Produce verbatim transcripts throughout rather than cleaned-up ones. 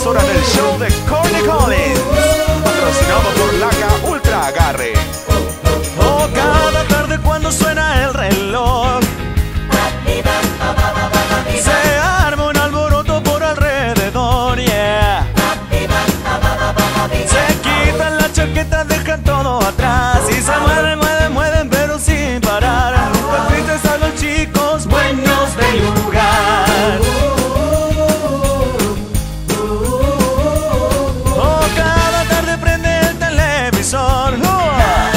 es hora del show de Corny Collins, patrocinado por Laca Ultra Agarre. Oh, cada tarde cuando suena el reloj se arma un alboroto por alrededor, yeah. Se quitan la chaqueta, dejan todo atrás y se mueven, mueven, mueven, pero sin parar. Nunca tristes a los chicos buenos del lugar. Oh, cada tarde prende el televisor, oh,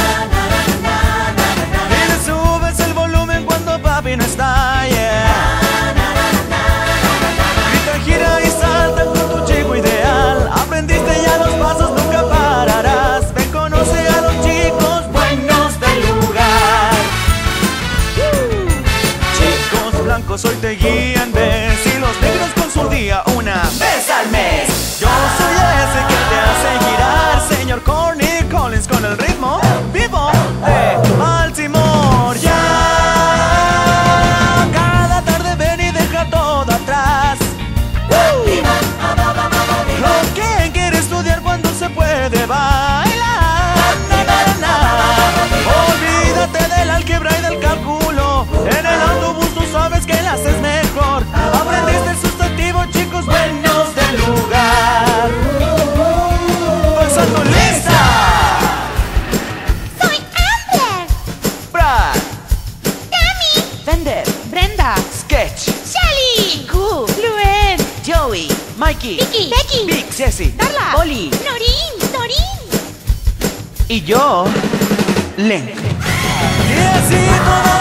y le subes el volumen cuando papi no está, yeah. Grita, gira y salta con tu chico ideal. Aprendiste ya los pasos, nunca pararás. Ven, conoce a los chicos buenos del lugar. uh. Chicos blancos hoy te guían, ves, y los negros con su día una vez al mes. Yo soy ese que te hace girar, señor Corny Collins, con el ritmo vivo de Baltimore, ya. Cada tarde ven y deja todo atrás. uh. Lo que quiere estudiar cuando se puede bailar, na, na, na. Olvídate del álgebra y del cálculo. En el autobús tú sabes que la haces mejor. Aprendiste el sustantivo, chicos buenos del lugar. Pasando lista. Soy Amber, Brad, Tammy, Fender, Brenda, Sketch, Shelly, Q, Luen, Joey, Mikey, Vicky, Becky, Big, Jessie, Darla, Polly Norin, Norin. y yo, Len. Y así todo